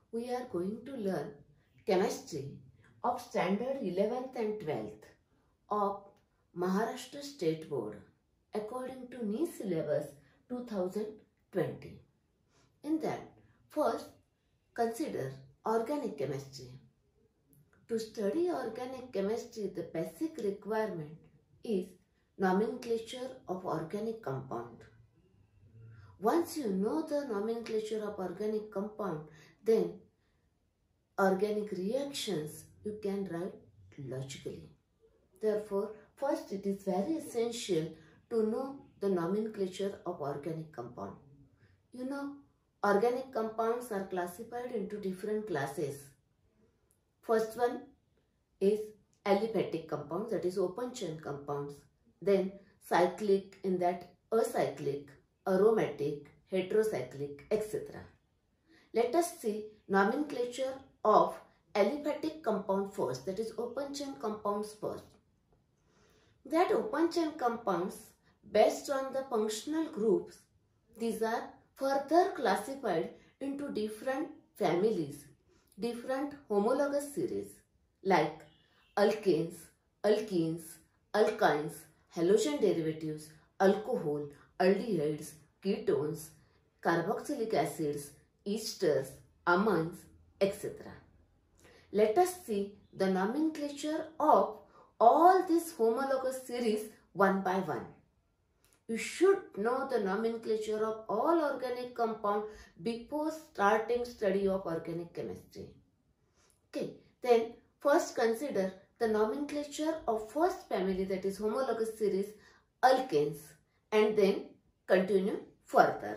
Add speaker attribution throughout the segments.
Speaker 1: we are going to learn chemistry of standard 11th and 12th of Maharashtra State Board according to NEET syllabus 2020. In that, first consider organic chemistry. To study organic chemistry, the basic requirement is nomenclature of organic compound. Once you know the nomenclature of organic compound, then organic reactions you can write logically. Therefore, first it is very essential to know the nomenclature of organic compound. You know, organic compounds are classified into different classes. First one is aliphatic compounds, that is open chain compounds. Then cyclic, in that acyclic, aromatic, heterocyclic, etc. Let us see nomenclature of aliphatic compound first, that is open chain compounds first. That open chain compounds based on the functional groups, these are further classified into different families, different homologous series like alkanes, alkenes, alkynes, halogen derivatives, alcohol, aldehydes, ketones, carboxylic acids, esters, amines, etc. Let us see the nomenclature of all these homologous series one by one. You should know the nomenclature of all organic compounds before starting study of organic chemistry. Okay, then first consider the nomenclature of first family, that is homologous series alkanes, and then continue further.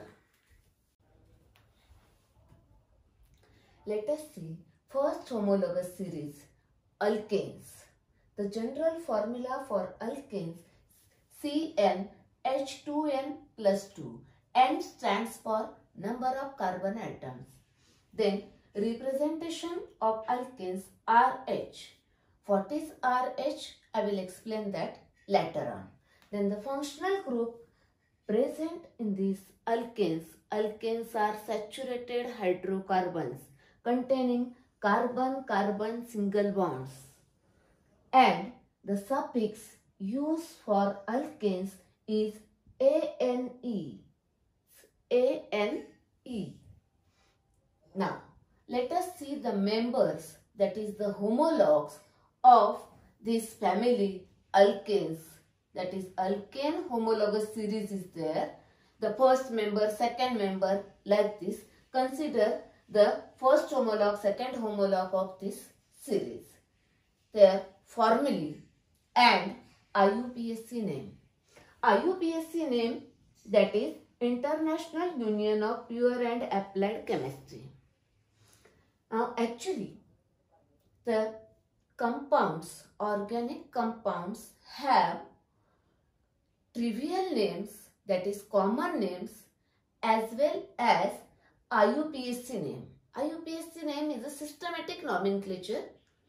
Speaker 1: Let us see first homologous series alkanes. The general formula for alkanes CnH2n plus 2. N stands for number of carbon atoms. Then representation of alkanes RH. What is RH? I will explain that later on. Then the functional group present in these alkanes. Alkanes are saturated hydrocarbons containing carbon-carbon single bonds. And the suffix used for alkanes is ANE. ANE. Now, let us see the members, that is the homologues of this family alkanes. That is alkane homologous series is there. The first member, second member, like this. Consider the first homologue, second homologue of this series. Their formulae and IUPAC name. IUPAC name, that is International Union of Pure and Applied Chemistry. Now actually the compounds, organic compounds have trivial names, that is common names, as well as IUPAC name. IUPAC name is a systematic nomenclature.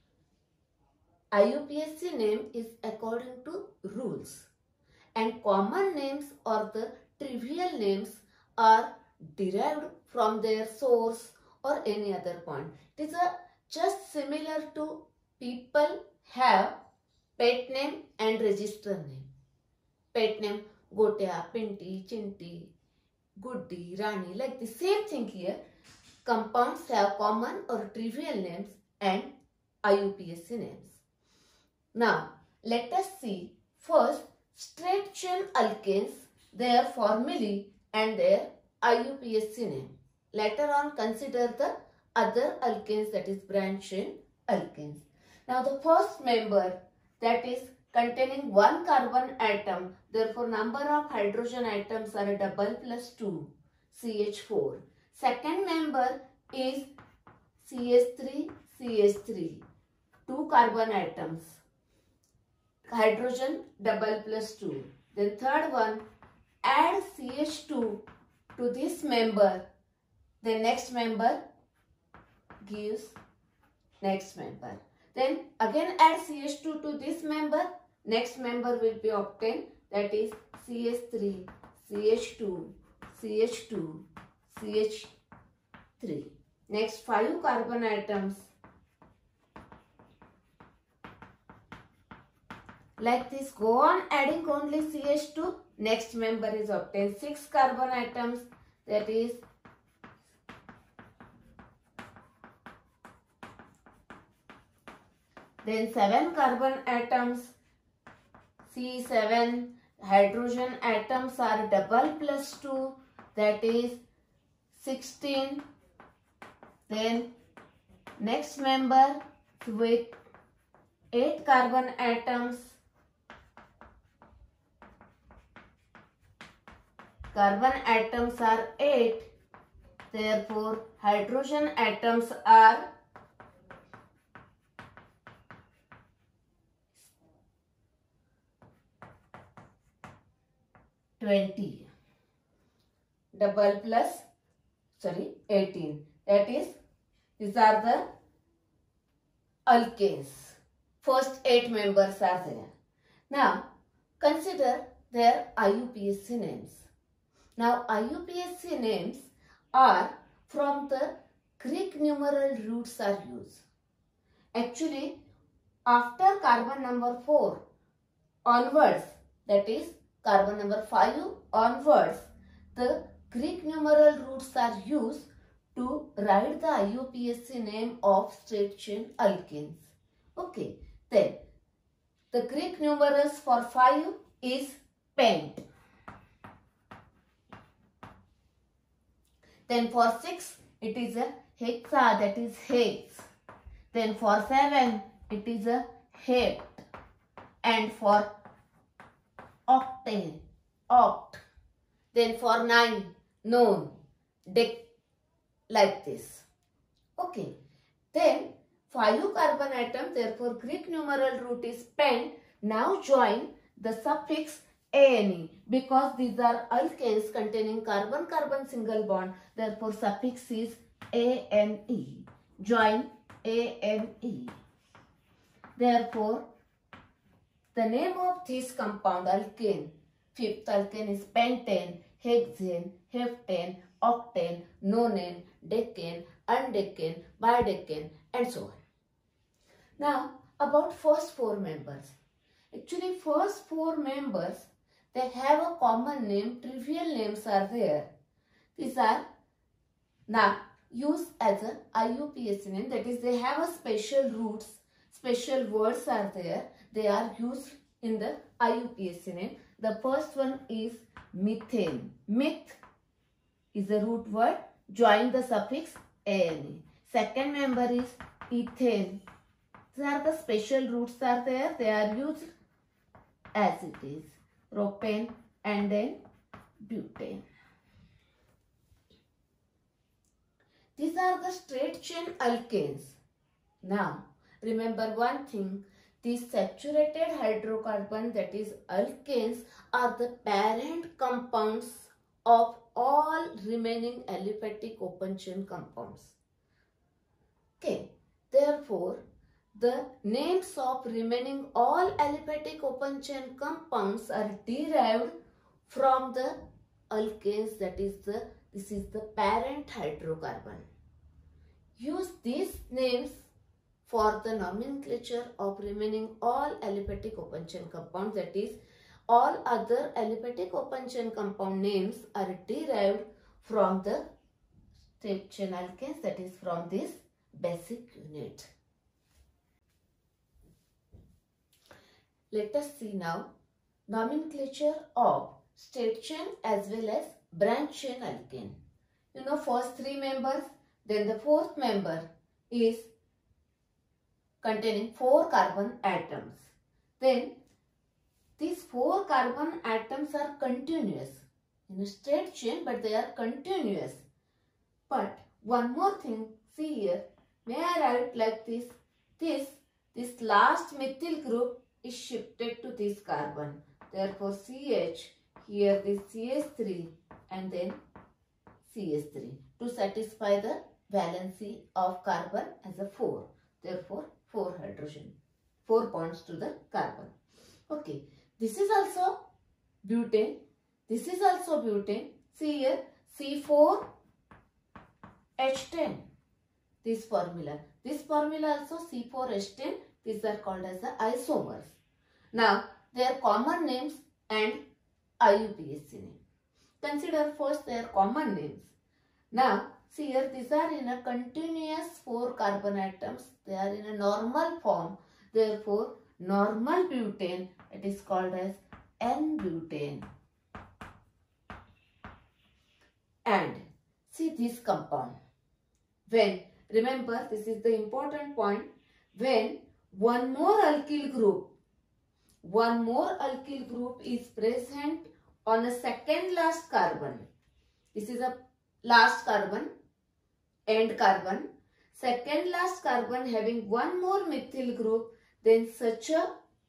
Speaker 1: IUPAC name is according to rules, and common names or the trivial names are derived from their source or any other point. It is just similar to people have pet name and register name. Pet name Gotya, Pinti, Chinti, Guddi, Rani, like the same thing here. Compounds have common or trivial names and IUPAC names. Now, let us see first straight chain alkanes, their formulae and their IUPAC name. Later on, consider the other alkanes, that is branch chain alkanes. Now, the first member, that is containing one carbon atom, therefore number of hydrogen atoms are double plus 2, CH4. Second member is CH3, CH3, 2 carbon atoms, hydrogen double plus 2. Then third one, add CH2 to this member, the next member gives next member. Then again add CH2 to this member, next member will be obtained, that is CH3, CH2, CH2, CH3. Next 5 carbon atoms. Like this, go on adding only CH2. Next member is obtained. 6 carbon atoms, that is then 7 carbon atoms, C7. Hydrogen atoms are double plus 2, that is 16. Then next member with 8 carbon atoms. Carbon atoms are 8. Therefore, hydrogen atoms are 20. Double plus 18. That is, these are the alkanes. First 8 members are there. Now, consider their IUPAC names. Now, IUPAC names are from the Greek numeral roots are used. Actually, after carbon number 4 onwards, that is carbon number 5 onwards, the Greek numeral roots are used to write the IUPAC name of straight chain alkanes. Okay, then the Greek numerals for 5 is pent. Then for 6 it is a hexa, that is hex. Then for 7 it is a hept. And for octane, oct. Then for 9, non, dec, like this. Okay. Then 5 carbon atom, therefore Greek numeral root is pent. Now join the suffix ane because these are alkanes containing carbon-carbon single bond. Therefore suffix is ane. Join ane. Therefore the name of this compound alkane, 5th alkane is pentane, hexane, heptane, octane, nonane, decane, undecane, bidecane, and so on. Now about first 4 members. Actually first 4 members, they have a common name, trivial names are there. These are now used as a IUPAC name, that is they have a special roots, special words are there. They are used in the IUPAC name. The first one is methane. Meth is a root word. Join the suffix ane. Second member is ethane. These are the special roots are there. They are used as it is. Propane and then butane. These are the straight chain alkanes. Now remember one thing. These saturated hydrocarbon, that is alkanes, are the parent compounds of all remaining aliphatic open chain compounds. Okay, therefore the names of remaining all aliphatic open chain compounds are derived from the alkanes, that is this is the parent hydrocarbon. Use these names for the nomenclature of remaining all aliphatic open chain compounds, that is all other aliphatic open chain compound names are derived from the straight chain alkanes, that is from this basic unit. Let us see now nomenclature of straight chain as well as branch chain alkane. You know first 3 members, then the 4th member is containing 4 carbon atoms. Then these 4 carbon atoms are continuous in a straight chain, but they are continuous. But one more thing, see here, may I write like this? This last methyl group is shifted to this carbon. Therefore CH, here this CH3 and then CH3 to satisfy the valency of carbon as a 4. Therefore 4 hydrogen, 4 bonds to the carbon. Okay, this is also butane. This is also butane. See here, C4H10. this formula. This formula also C4H10. These are called as the isomers. Now, their common names and IUPAC name. Consider first their common names. Now, see here, these are in a continuous 4 carbon atoms. They are in a normal form. Therefore, normal butane, it is called as N-butane. And see this compound. When, remember, this is the important point, when one more alkyl group is present on a second last carbon. This is a last carbon, end carbon. Second last carbon having one more methyl group, then such a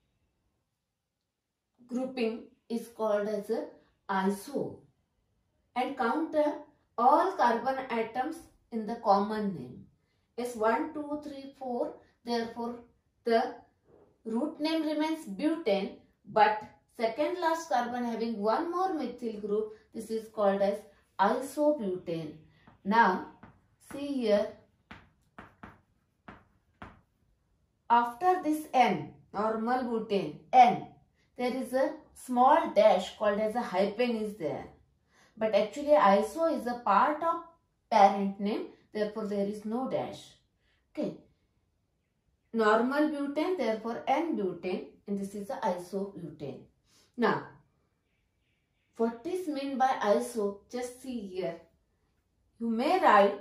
Speaker 1: grouping is called as a iso. And count all carbon atoms in the common name. As 1, 2, 3, 4. Therefore, the root name remains butane, but second last carbon having one more methyl group, this is called as isobutane. Now, see here, after this N, normal butane, N, there is a small dash called as a hyphen is there. But actually iso is a part of parent name, therefore there is no dash. Okay. Normal butane, therefore N-butane, and this is the isobutane. Now, what is meant by iso? Just see here. You may write,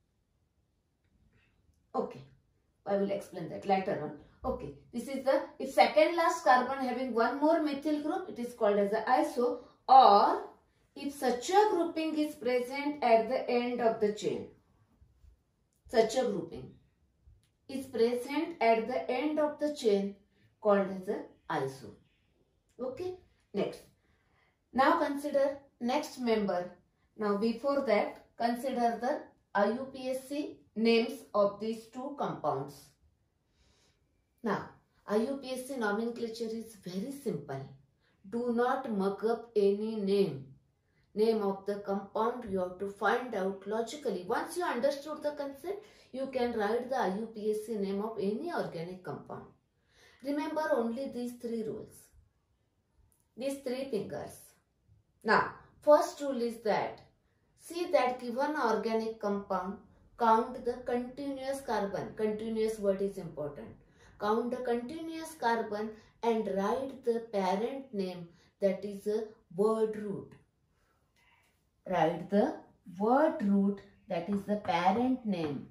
Speaker 1: okay, I will explain that later on. Okay, this is the, if second last carbon having one more methyl group, it is called as the iso, or if such a grouping is present at the end of the chain. Such a grouping is present at the end of the chain called as a iso. Okay, next. Now consider next member. Now before that, consider the IUPAC names of these two compounds. Now, IUPAC nomenclature is very simple. Do not muck up any name of the compound. You have to find out logically. Once you understood the concept, you can write the IUPAC name of any organic compound. Remember only these 3 rules. These 3 fingers. Now, first rule is that, see that given organic compound, count the continuous carbon. Continuous word is important. Count the continuous carbon and write the parent name, that is a word root. Write the word root, that is the parent name,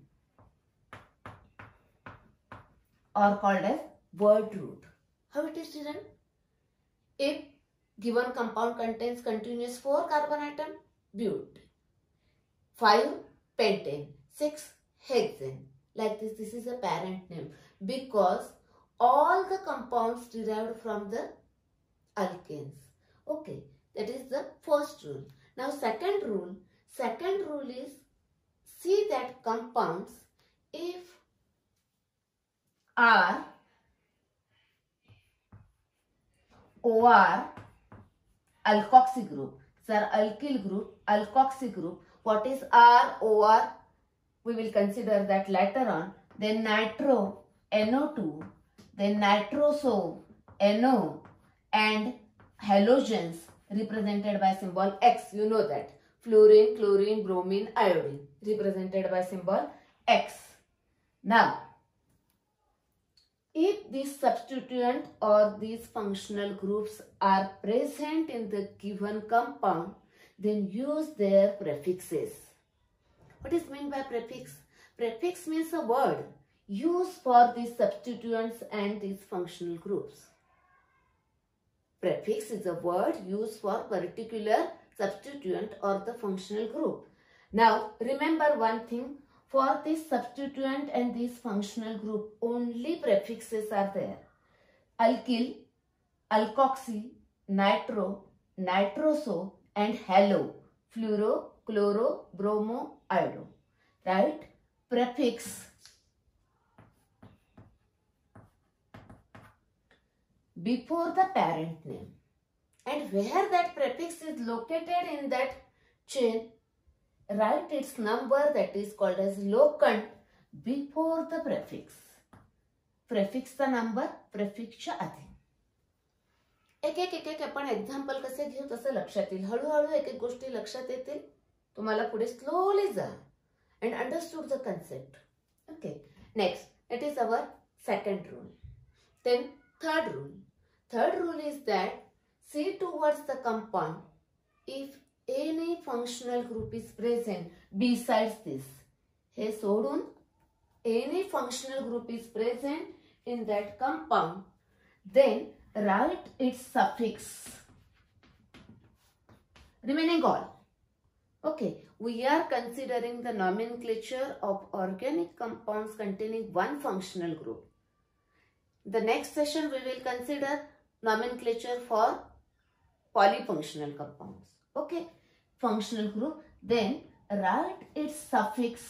Speaker 1: or called as word root. How it is written? If given compound contains continuous 4 carbon atom, but, 5 pentane, 6 hexane. Like this, this is a parent name, because all the compounds derived from the alkanes. Okay, that is the first rule. Now second rule is, see that compounds, if R, OR, alkoxy group, sir, alkyl group, alkoxy group, what is R, OR? We will consider that later on. Then nitro, NO2, then nitroso, NO, and halogens represented by symbol X. You know that. Fluorine, chlorine, bromine, iodine represented by symbol X. Now, if this substituent or these functional groups are present in the given compound, then use their prefixes. What is meant by prefix? Prefix means a word used for these substituents and these functional groups. Prefix is a word used for particular substituent or the functional group. Now, remember one thing. For this substituent and this functional group, only prefixes are there. Alkyl, alkoxy, nitro, nitroso, and halo, fluoro, chloro, bromo, iodo. Right? Prefix before the parent name. And where that prefix is located in that chain, write its number, that is called as locant, before the prefix. प्रेफिक्सचा number प्रेफिक्सच्या आधी. एक एक आपण example कसे घेऊ तसं लक्षात येईल. हळूहळू एक गोष्टी लक्षात येतील. तुम्हाला पुढे स्लोली जा and understood the concept. Okay. Next, it is our second rule. Then third rule. Third rule is that see towards the compound if any functional group is present besides this. हे सोडून any functional group is present in that compound, then write its suffix. Remaining all. Okay, we are considering the nomenclature of organic compounds containing one functional group. The next session we will consider nomenclature for polyfunctional compounds. Okay, functional group. Then write its suffix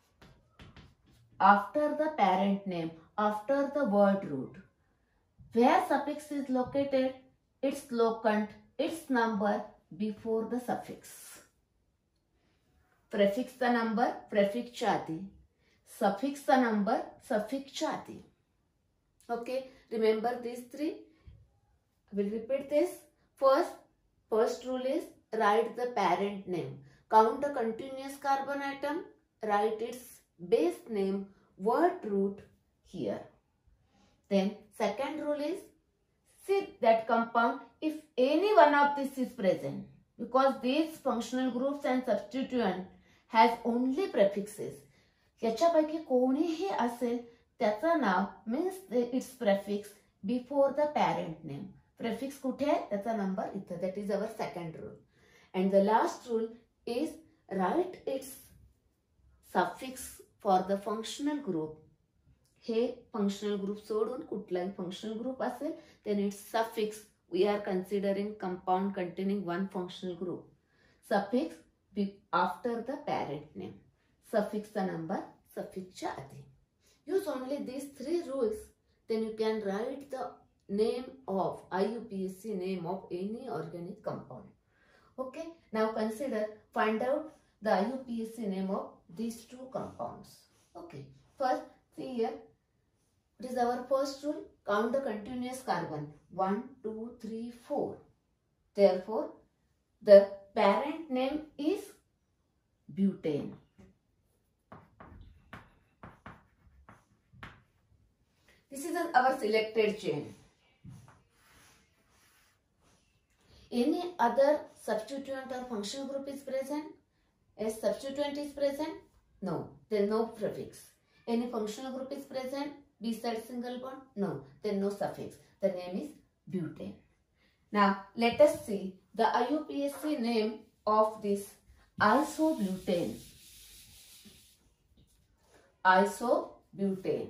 Speaker 1: after the parent name, after the word root. Where suffix is located, its locant, its number before the suffix. प्रेफिक्सचा number प्रेफिक्सच्या आधी, सफिक्सचा number सफिक्सच्या आधी. Okay, remember these three. We'll repeat this. First rule is write the parent name. Count a continuous carbon atom. Write its base name, word root here. Then second rule is see that compound if any one of this is present, because these functional groups and substituent has only prefixes. याच्यापैकी कोणीही असेल त्याचं नाव means its prefix before the parent name. Prefix कुठे आहे त्याचा number इथे. That is our second rule. And the last rule is write its suffix for the functional group. Hey functional group सोडून कुठलाही functional group असेल then its suffix we are considering compound containing one functional group. Suffix after the parent name. Suffix the number suffix च्या आधी. Use only these three rules, then you can write the name of IUPAC name of any organic compound. Okay, now consider find out the IUPAC name of these two compounds. Okay, first see here. It is our first rule. Count the continuous carbon. 1, 2, 3, 4. Therefore, the parent name is butane. This is our selected chain. Any other substituent or functional group is present? As substituent is present? No. Then no prefix. Any functional group is present? Beside single bond? No. Then no suffix. The name is butane. Now let us see the IUPAC name of this isobutane. Isobutane.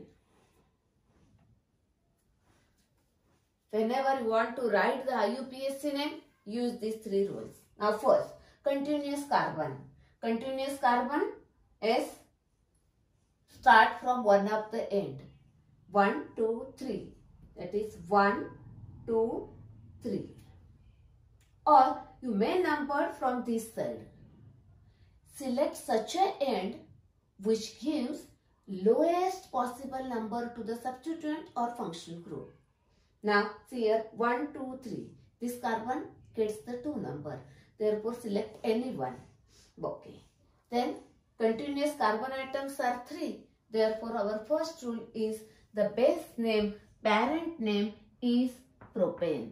Speaker 1: Whenever you want to write the IUPAC name, use these three rules. Now first, continuous carbon. Continuous carbon is start from one of the end. 1, 2, 3. That is 1, 2, 3. Or you may number from this side. Select such an end which gives lowest possible number to the substituent or functional group. Now see here 1, 2, 3. This carbon gets the 2 number. Therefore select any one. Okay. Then continuous carbon atoms are 3. Therefore our first rule is the base name, parent name is propane.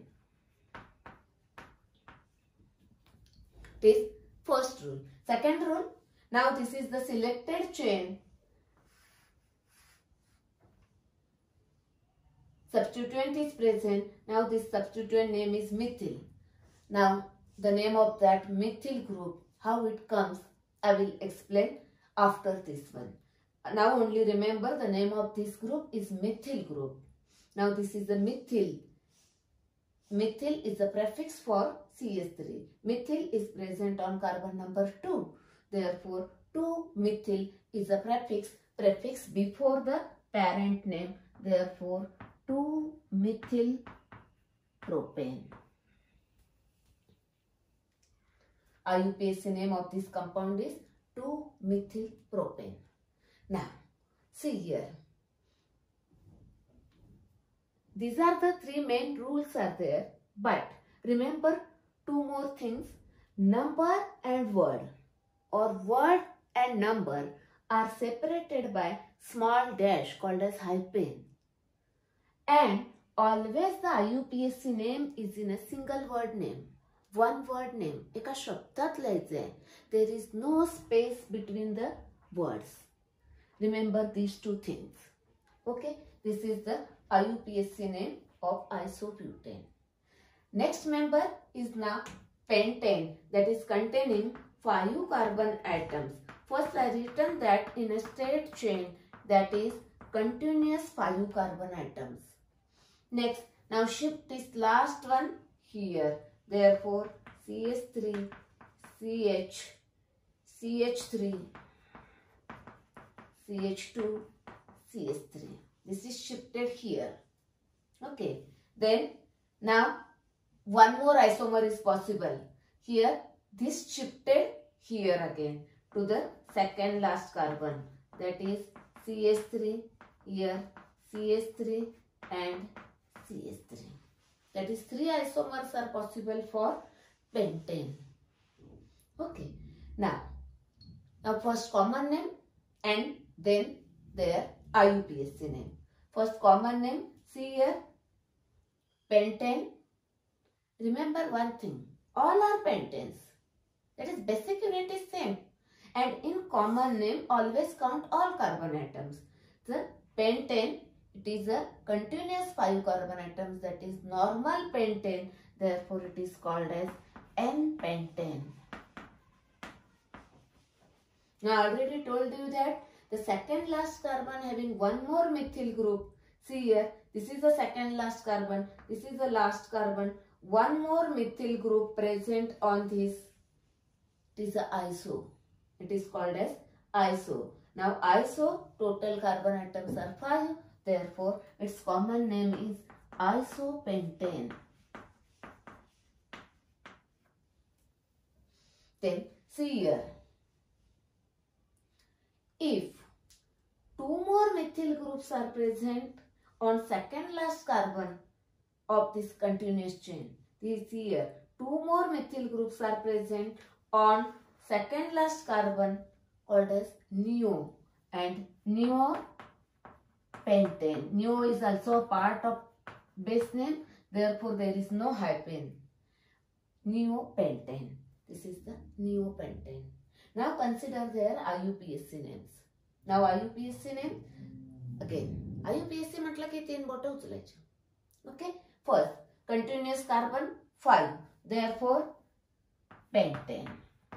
Speaker 1: This first rule. Second rule. Now this is the selected chain. Substituent is present. Now this substituent name is methyl. Now the name of that methyl group, how it comes, I will explain after this one. Now only remember the name of this group is methyl group. Now this is the methyl. Methyl is the prefix for CH3. Methyl is present on carbon number 2. Therefore 2-methyl is a prefix before the parent name. Therefore 2-methyl propane. IUPAC name of this compound is 2-methyl propane. Now See here. These are the three main rules are there. But remember two more things. Number and word or word and number are separated by small dash called as hyphen. And always the IUPAC name is in a single word name. One word name. एका शब्दात लिहायचे आहे. There is no space between the words. Remember these two things. Okay. This is the IUPAC name of isobutane. Next member is now pentane, that is containing 5 carbon atoms. First I written that in a straight chain, that is continuous 5 carbon atoms. Next, now shift this last one here. Therefore, CH3, CH, CH3, CH2, CH3. This is shifted here. Okay. Then, now one more isomer is possible. Here, this shifted here again to the second last carbon. That is CH3, here CH3 and CH3. That is 3 isomers are possible for pentane. Okay. Now first common name and then their IUPAC name. First common name, see here, pentane. Remember one thing, all are pentanes. That is basic unit is same. And in common name, always count all carbon atoms. The pentane, it is a continuous 5 carbon atoms, that is normal pentane. Therefore, it is called as N-pentane. Now, I already told you that the second last carbon having one more methyl group. See here, this is the second last carbon. This is the last carbon. One more methyl group present on this. It is a iso. It is called as iso. Now iso, total carbon atoms are 5. Therefore, its common name is isopentane. Then see here. If 2 more methyl groups are present on second last carbon of this continuous chain, this here 2 more methyl groups are present on second last carbon called as neo and neopentane. Neo is also a part of base name, therefore there is no hyphen. Neopentane. This is the neopentane. Now consider their IUPAC names. Now IUPAC name again. IUPAC मतलब कि 3 बोटे उचलायचे. Okay. First, continuous carbon 5. Therefore, pentane.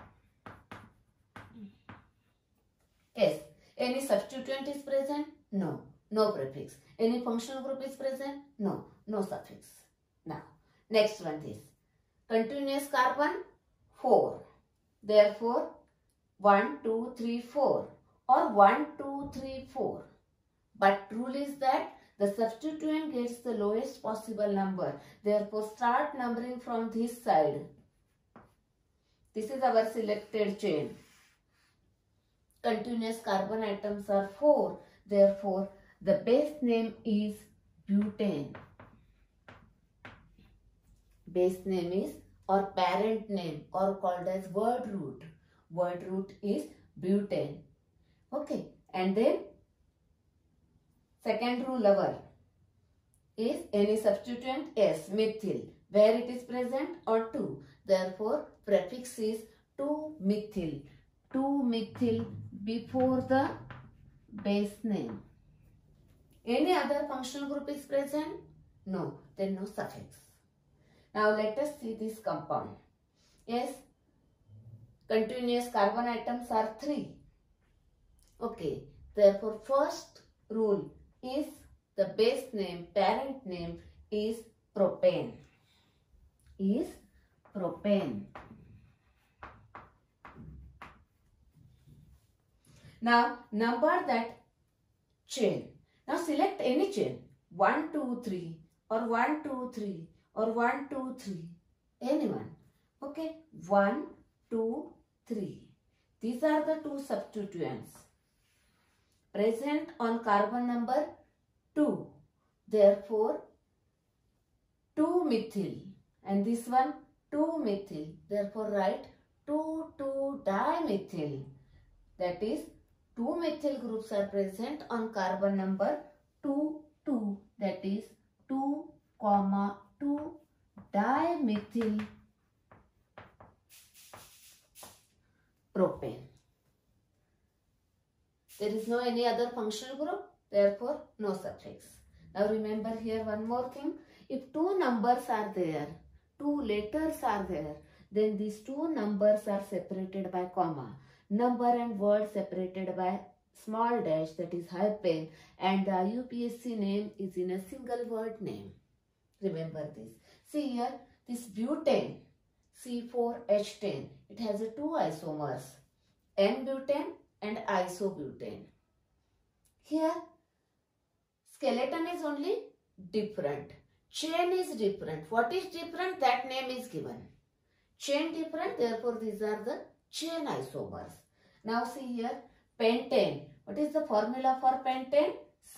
Speaker 1: Yes. Any substituent is present? No. No prefix. Any functional group is present? No. No suffix. Now, next one is continuous carbon 4. Therefore, 1, 2, 3, 4 or 1, 2, 3, 4. But rule is that the substituent gets the lowest possible number. Therefore, start numbering from this side. This is our selected chain. Continuous carbon atoms are 4. Therefore, the base name is butane. Base name is or parent name or called as word root. Word root is butane. Okay. And then second rule our is any substituent S, methyl, where it is present or 2. Therefore, prefix is 2-methyl. 2-methyl before the base name. Any other functional group is present? No, then no suffix. Now let us see this compound. Yes, continuous carbon atoms are 3. Okay, therefore first rule is the base name, parent name is propane. Is propane. Now number that chain. Now select any chain. 1, 2, 3 or 1, 2, 3 or 1, 2, 3. Anyone. Okay. 1, 2, 3. These are the 2 substituents. present on carbon number 2. Therefore, 2-methyl, and this one 2-methyl. Therefore, write 2,2-dimethyl. That is, 2 methyl groups are present on carbon number 2, 2. That is 2, 2-dimethyl propane. There is no any other functional group, therefore no suffix. Now remember here one more thing. If two numbers are there, two letters are there, then these two numbers are separated by comma. Number and word separated by small dash, that is hyphen, and the IUPAC name is in a single word name. Remember this. See here, this butane, C4H10, it has two isomers, N-butane and isobutane. Here, skeleton is only different. Chain is different. What is different? That name is given. Chain different, therefore these are the chain isomers. Now see here, pentane. What is the formula for pentane?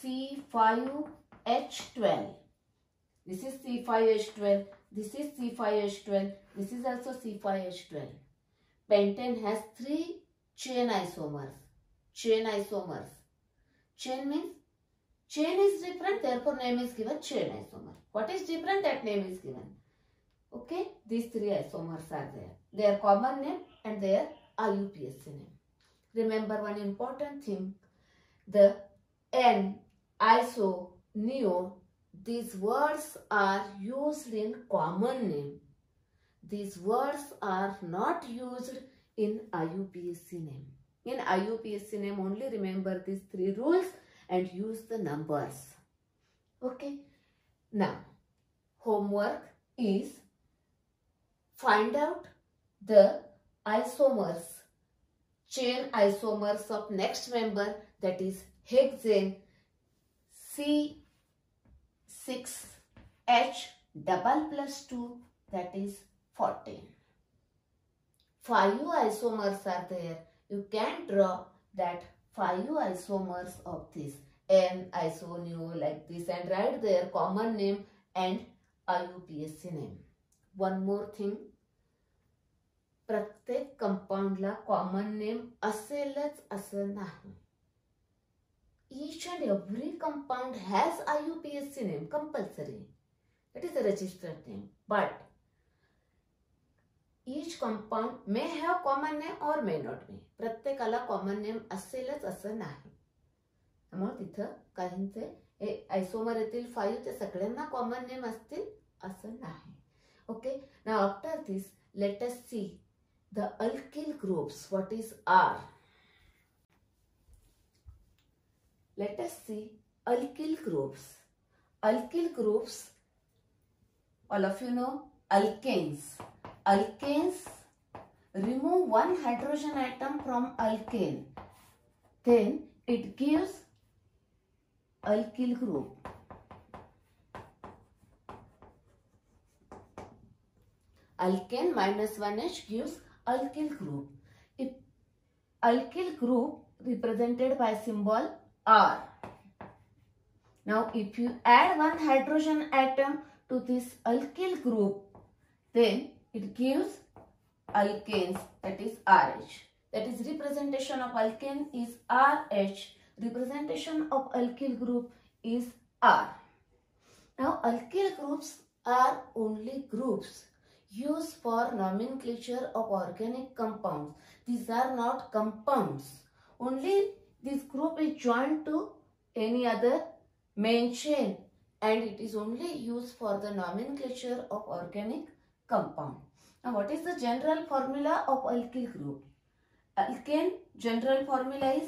Speaker 1: C5H12. This is C5H12. This is C5H12. This is also C5H12. Pentane has 3 chain isomers. Chain isomers. Chain means chain is different, therefore name is given chain isomer. What is different? That name is given. Okay, these 3 isomers are there. Their common name and their IUPAC name. Remember one important thing. The N, iso, neo, these words are used in common name. These words are not used in IUPAC name. In IUPAC name only remember these 3 rules and use the numbers. Okay. Now, homework is find out the isomers, chain isomers of next member, that is hexane C6H double plus 2, that is 14. 5 isomers are there. You can draw that 5 isomers of this N, iso, neo like this and write their common name and IUPAC name. One more thing. प्रत्येक कंपाउंडला common name असेलच असं नाही. Each and every compound has IUPAC name compulsory. That is a registered name. But each compound may have common name or may not be. प्रत्येकाला common name असेलच असं नाही. त्यामुळे तिथं काहींचे आयसोमर येतील 5 ते सगळ्यांना कॉमन नेम असतील असं नाही. Okay. Now after this, let us see the alkyl groups. What is R? Let us see alkyl groups. Alkyl groups, all of you know alkanes. Alkanes, remove one hydrogen atom from alkane. Then it gives alkyl group. Alkane minus 1H gives alkyl group. If alkyl group represented by symbol R. Now if you add one hydrogen atom to this alkyl group, then it gives alkanes, that is RH. That is representation of alkane is RH. Representation of alkyl group is R. Now alkyl groups are only groups used for nomenclature of organic compounds. These are not compounds. Only this group is joined to any other main chain and it is only used for the nomenclature of organic compound. Now what is the general formula of alkyl group? Alkane general formula is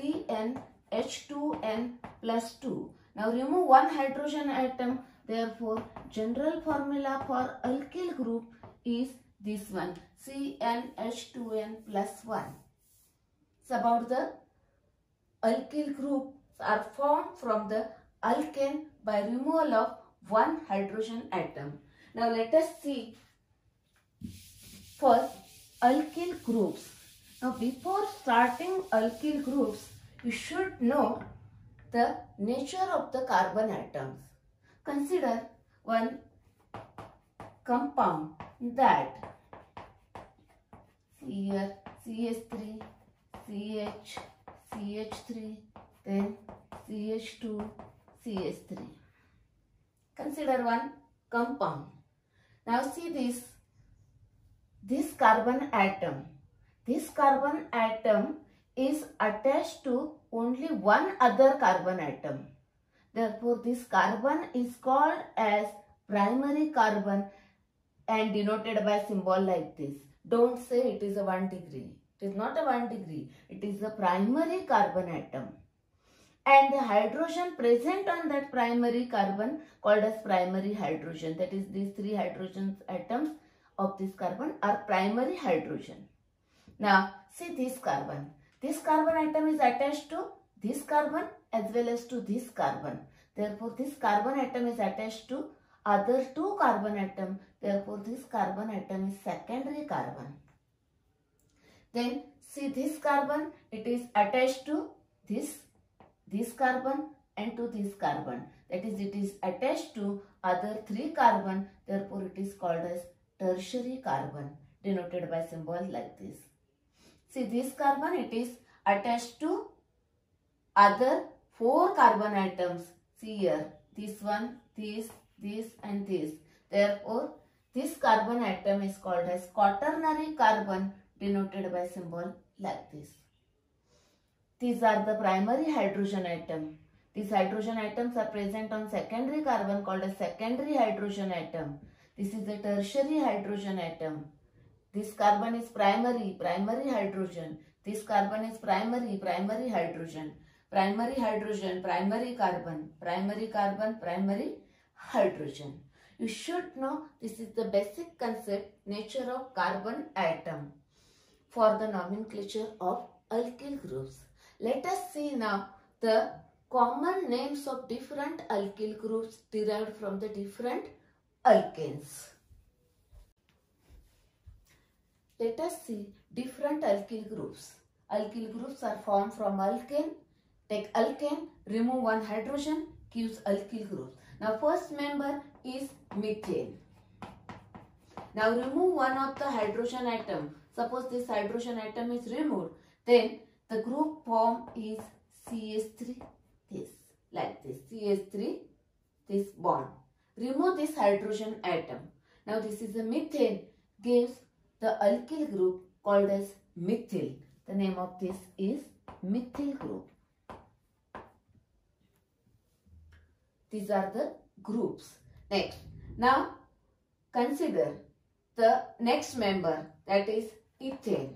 Speaker 1: CnH2n plus 2. Now remove one hydrogen atom. Therefore, general formula for alkyl group is this one, CnH2n plus 1. It's about the alkyl groups are formed from the alkane by removal of one hydrogen atom. Now let us see first alkyl groups. Now before starting alkyl groups, you should know the nature of the carbon atoms. Consider one compound that here CH3, CH, CH3, then CH2, CH3. Consider one compound. Now see this carbon atom. This carbon atom is attached to only one other carbon atom. Therefore, this carbon is called as primary carbon and denoted by symbol like this. Don't say it is a 1 degree. It is not a 1 degree. It is a primary carbon atom. And the hydrogen present on that primary carbon called as primary hydrogen. That is, these 3 hydrogen atoms of this carbon are primary hydrogen. Now, see this carbon. This carbon atom is attached to this carbon as well as to this carbon. Therefore, this carbon atom is attached to other 2 carbon atom. Therefore, this carbon atom is secondary carbon. Then, see this carbon, it is attached to this carbon and to this carbon. That is, it is attached to other 3 carbon. Therefore, it is called as tertiary carbon, denoted by symbol like this. See this carbon, it is attached to other 4 carbon atoms. See here, this one, this and this. Therefore, this carbon atom is called as quaternary carbon, denoted by symbol like this. These are the primary hydrogen atom. These hydrogen atoms are present on secondary carbon called as secondary hydrogen atom. This is a tertiary hydrogen atom. This carbon is primary hydrogen. This carbon is primary hydrogen. Primary hydrogen, primary carbon, primary hydrogen. You should know this is the basic concept, nature of carbon atom for the nomenclature of alkyl groups. Let us see now the common names of different alkyl groups derived from the different alkanes. Let us see different alkyl groups. Alkyl groups are formed from alkane. Take alkane, remove one hydrogen, gives alkyl group. Now first member is methane. Now remove one of the hydrogen atom. Suppose this hydrogen atom is removed. Then the group form is CH3, this, like this. CH3, this bond. Remove this hydrogen atom. Now this is a methane, gives the alkyl group called as methyl. The name of this is methyl group. These are the groups. Next, now consider the next member, that is ethane.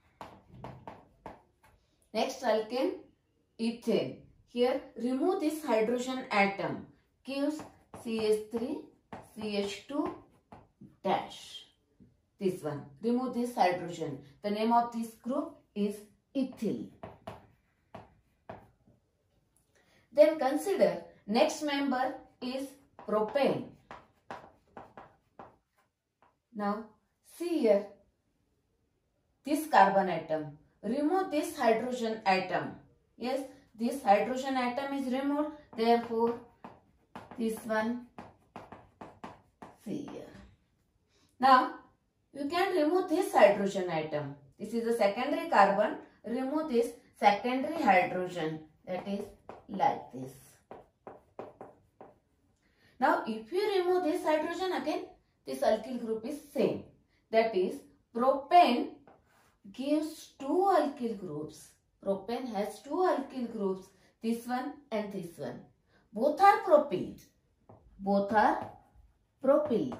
Speaker 1: Next alkane, ethane. Here remove this hydrogen atom, gives CH3, CH2 dash. This one. Remove this hydrogen. The name of this group is ethyl. Then consider next member is propane. Now see here this carbon atom. Remove this hydrogen atom. Yes, this hydrogen atom is removed. Therefore, this one, see here. Now, you can remove this hydrogen atom. This is a secondary carbon. Remove this secondary hydrogen. That is like this. Now, if you remove this hydrogen again, this alkyl group is same. That is, propane gives 2 alkyl groups. Propane has 2 alkyl groups. This one and this one. Both are propyl. Both are propyl.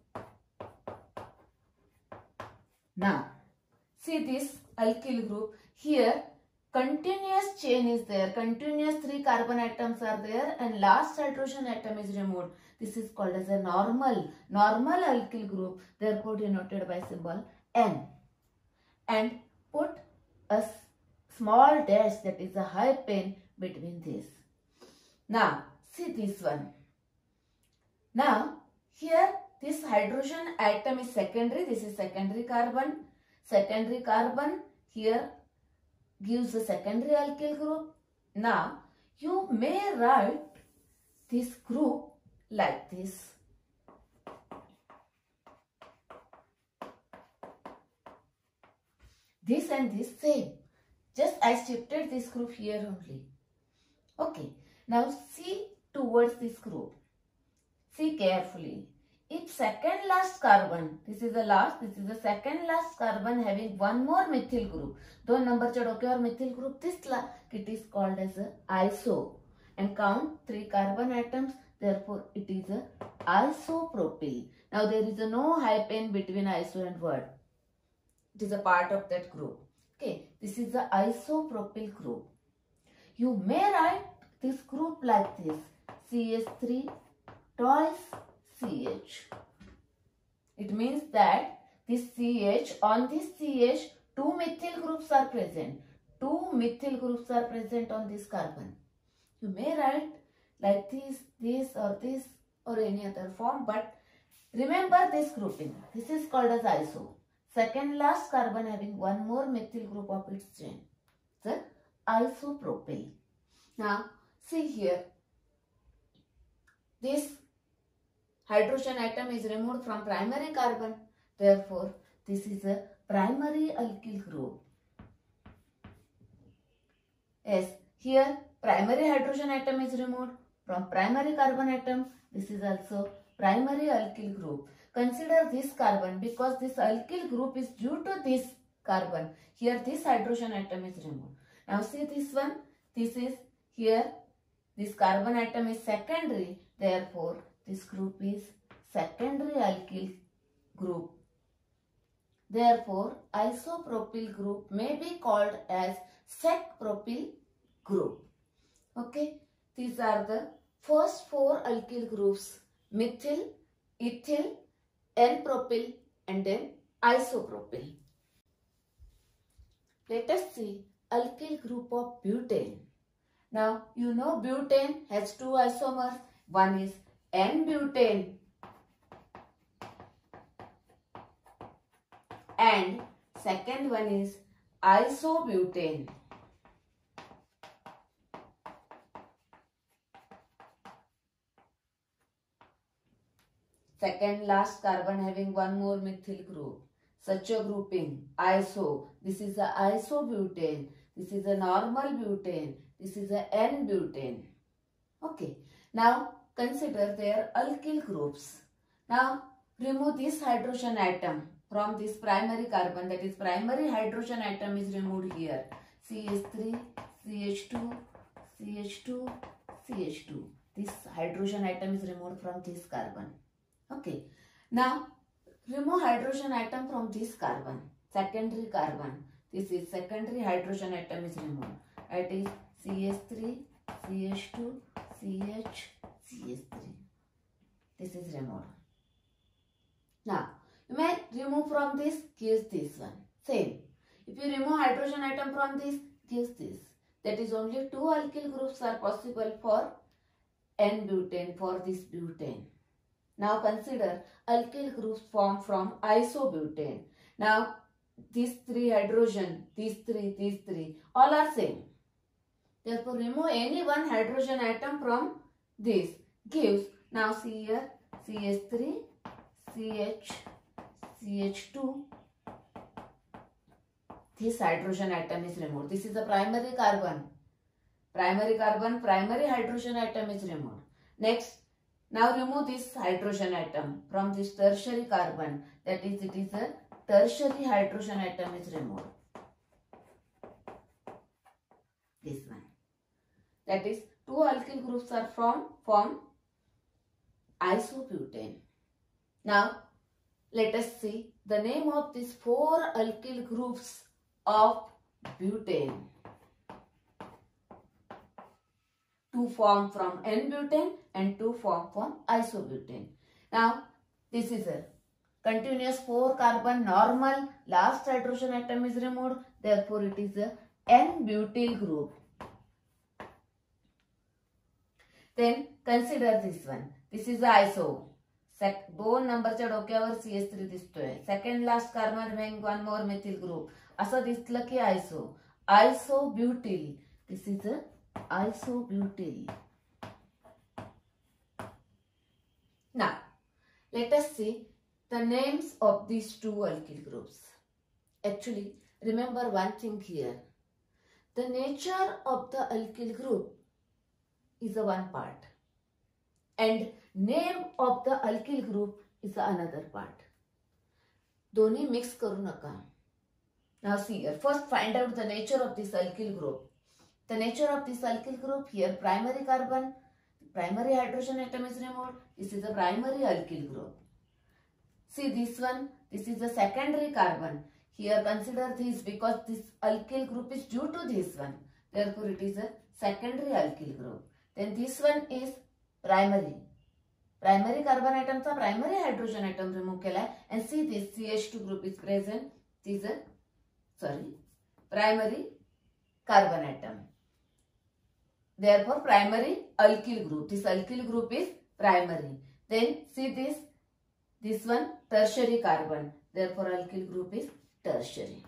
Speaker 1: Now, see this alkyl group. Here, continuous chain is there. Continuous 3 carbon atoms are there and last hydrogen atom is removed. This is called as a normal alkyl group. Therefore, denoted by symbol N. And put a small dash, that is a hyphen, between this. Now, see this one. Now, here this hydrogen atom is secondary. This is secondary carbon. Secondary carbon. Here gives a secondary alkyl group. Now you may write this group like this. This and this same. Just I shifted this group here only. Okay. Now see towards this group. See carefully. If second last carbon, this is the last, this is the second last carbon having one more methyl group. दो number चढ़ोके और methyl group दिसला, it is called as a iso. And count 3 carbon atoms. Therefore, it is a isopropyl. Now there is a no hyphen between iso and word. It is a part of that group. Okay, this is the isopropyl group. You may write this group like this: CH3 twice CH. It means that this CH, on this CH, 2 methyl groups are present. 2 methyl groups are present on this carbon. You may write like this or any other form, but remember this grouping. This is called as iso. Second last carbon having one more methyl group of its chain. So, isopropyl. Now, see here. This hydrogen atom is removed from primary carbon. Therefore, this is a primary alkyl group. Yes, here primary hydrogen atom is removed from primary carbon atom. This is also primary alkyl group. Consider this carbon because this alkyl group is due to this carbon. Here this hydrogen atom is removed. Now see this one. This is here. This carbon atom is secondary. Therefore, this group is secondary alkyl group. Therefore, isopropyl group may be called as sec-propyl group. Okay. These are the first 4 alkyl groups: methyl, ethyl, N-propyl and then isopropyl. Let us see alkyl group of butane. Now, you know butane has 2 isomers. One is N-butane and second one is isobutane. Second last carbon having one more methyl group. Such a grouping, iso. This is a isobutane. This is a normal butane. This is a N-butane. Okay. Now, consider their alkyl groups. Now, remove this hydrogen atom from this primary carbon. That is, primary hydrogen atom is removed here. CH3, CH2, CH2, CH2. This hydrogen atom is removed from this carbon. Okay. Now, remove hydrogen atom from this carbon. Secondary carbon. This is secondary hydrogen atom is removed. That is CH3, CH2, CH, CH3. This is removed. Now, you may remove from this, gives this one. Same. If you remove hydrogen atom from this, gives this. That is, only 2 alkyl groups are possible for N-butane, for this butane. Now consider alkyl groups formed from isobutane. Now these 3 hydrogen, these three, all are same. Therefore remove any one hydrogen atom from this. Gives, now see here, CH3, CH, CH2. This hydrogen atom is removed. This is the primary carbon. Primary carbon, primary hydrogen atom is removed. Next, now remove this hydrogen atom from this tertiary carbon. That is, it is a tertiary hydrogen atom is removed. This one. That is, 2 alkyl groups are formed isobutane. Now, let us see the name of these 4 alkyl groups of butane. 2 form from N-butane and 2 form from isobutane. Now, this is a continuous 4 carbon normal, last hydrogen atom is removed. Therefore, it is a N-butyl group. Then consider this one. This is the iso. 2 नंबरच्या डोक्यावर CH3 दिसतोय. Second last carbon having one more methyl group. असं दिसलं की iso. isobutyl. This is a isobutyl. Now, let us see the names of these two alkyl groups. Actually, remember one thing here. The nature of the alkyl group is a one part and name of the alkyl group is another part. दोन्ही mix करू नका. Now see here, first find out the nature of this alkyl group. The nature of this alkyl group here, primary carbon, primary hydrogen atom is removed. This is a primary alkyl group. See this one, this is the secondary carbon. Here consider this because this alkyl group is due to this one. Therefore it is a secondary alkyl group. Then this one is primary. Primary carbon atom चा primary hydrogen atom remove केला and see this CH2 group is present. This is a primary carbon atom. Therefore primary alkyl group. This alkyl group is primary. Then see this one tertiary carbon. Therefore alkyl group is tertiary.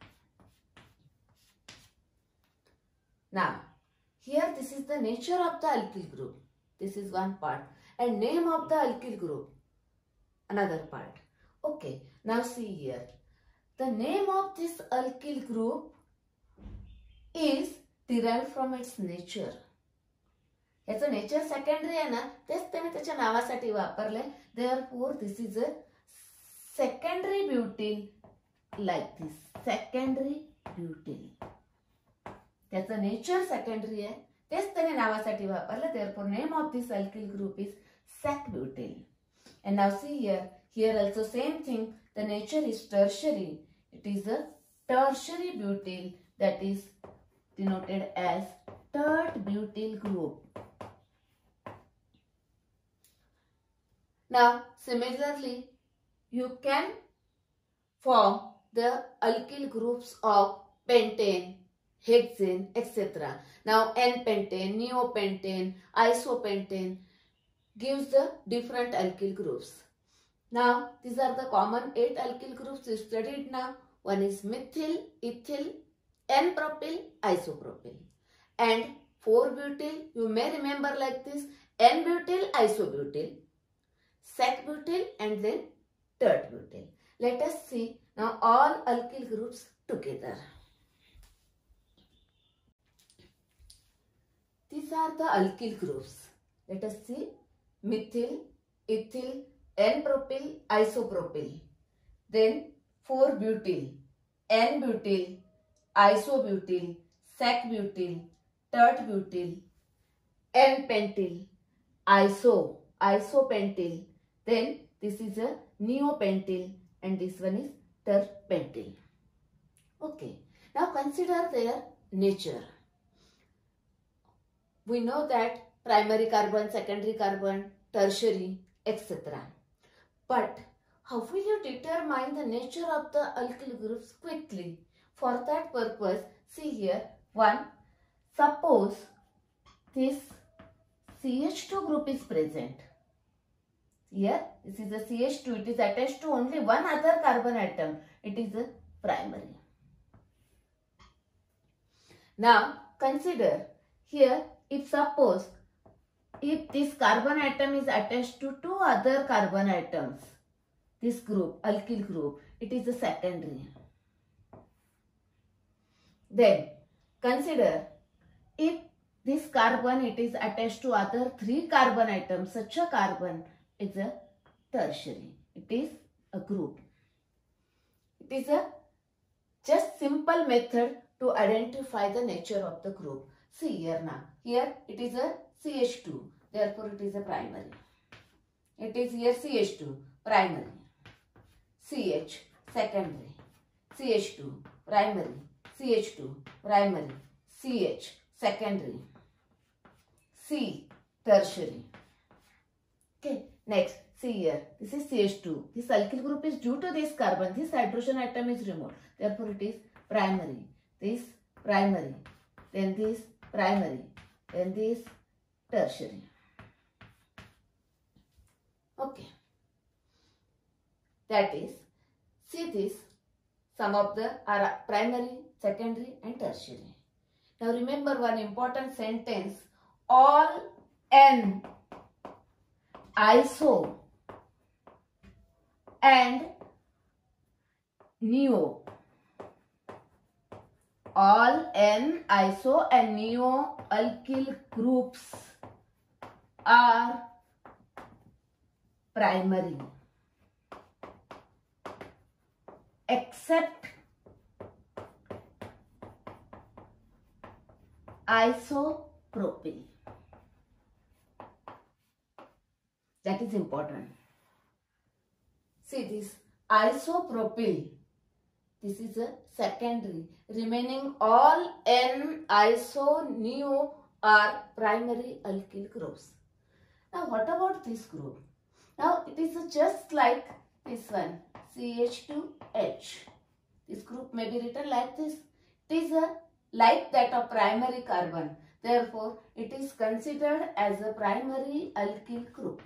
Speaker 1: Now here this is the nature of the alkyl group. This is one part and name of the alkyl group another part. Okay, now see here. The name of this alkyl group is derived from its nature. याचं nature secondary आहे ना, तेच त्याने त्याच्या नावासाठी वापरले. Therefore this is a secondary butyl like this. Secondary butyl. त्याचं nature secondary आहे, तेच त्याने नावासाठी वापरले. Therefore name of this alkyl group is sec butyl. And now see here. Here also same thing. The nature is tertiary. It is a tertiary butyl that is denoted as tert butyl group. Now similarly you can form the alkyl groups of pentane, hexane, etc. Now N-pentane, neopentane, isopentane gives the different alkyl groups. Now these are the common 8 alkyl groups we studied now. One is methyl, ethyl, N-propyl, isopropyl. And 4-butyl, you may remember like this: N-butyl, isobutyl, sec-butyl and then tert-butyl. Let us see now all alkyl groups together. These are the alkyl groups. Let us see: methyl, ethyl, N-propyl, isopropyl. Then 4-butyl, N-butyl, isobutyl, sec-butyl, tert-butyl, N-pentyl, isopentyl. Then this is a neopentyl and this one is terpentyl. Okay. Now consider their nature. We know that primary carbon, secondary carbon, tertiary, etc. But how will you determine the nature of the alkyl groups quickly? For that purpose, see here. One, suppose this CH2 group is present. Here, this is a CH2. It is attached to only one other carbon atom. It is a primary. Now, consider here, if suppose if this carbon atom is attached to two other carbon atoms, this group, alkyl group, it is a secondary. Then consider if this carbon it is attached to other 3 carbon atoms, such a carbon is a tertiary. It is a group. It is a just simple method to identify the nature of the group. See here now. Here it is a CH2. Therefore it is a primary. It is here CH2 primary. CH secondary. CH2 primary. CH2 primary. CH secondary. C tertiary. Okay. Next, see here. This is CH2. This alkyl group is due to this carbon. This hydrogen atom is removed. Therefore it is primary. This primary. Then this primary. Then this tertiary. Okay. That is, see this, some of the are primary, secondary and tertiary. Now remember one important sentence. All N iso and neo. All N-iso and neo-alkyl groups are primary except isopropyl. That is important. See this isopropyl. This is a secondary. Remaining all N-iso-neo are primary alkyl groups. Now what about this group? Now it is just like this one, CH2H. This group may be written like this. It is like that of primary carbon. Therefore, it is considered as a primary alkyl group.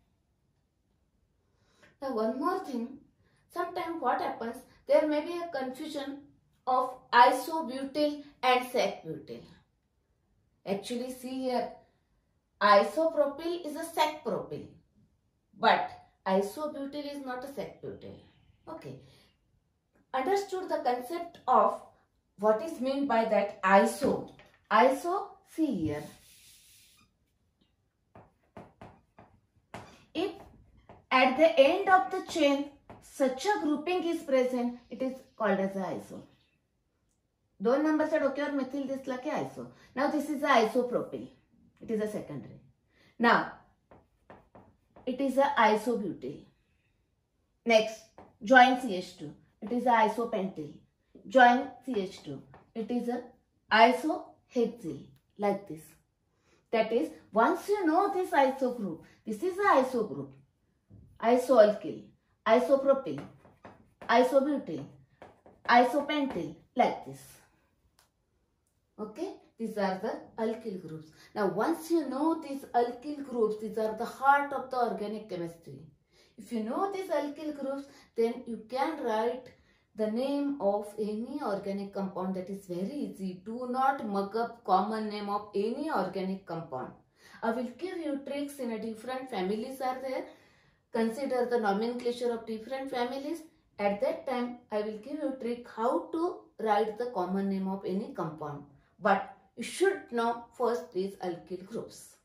Speaker 1: Now one more thing. Sometimes what happens, there may be a confusion of isobutyl and sec-butyl. Actually, see here, isopropyl is a sec-propyl, but isobutyl is not a sec-butyl. Okay. Understood the concept of what is meant by that iso. Iso, see here. If at the end of the chain such a grouping is present, it is called as a iso. 2 numbers are okay or methyl दिसला की iso. Now this is a isopropyl. It is a secondary. Now it is a isobutyl. Next, join CH2. It is a isopentyl. Join CH2. It is a isohexyl. Like this. That is, once you know this iso group, this is a iso group. Isoalkyl, isopropyl, isobutyl, isopentyl, like this. Okay, these are the alkyl groups. Now once you know these alkyl groups, these are the heart of the organic chemistry. If you know these alkyl groups, then you can write the name of any organic compound. That is very easy. Do not mug up common name of any organic compound. I will give you tricks in a different families are there. Consider the nomenclature of different families. At that time, I will give you a trick how to write the common name of any compound. But you should know first these alkyl groups.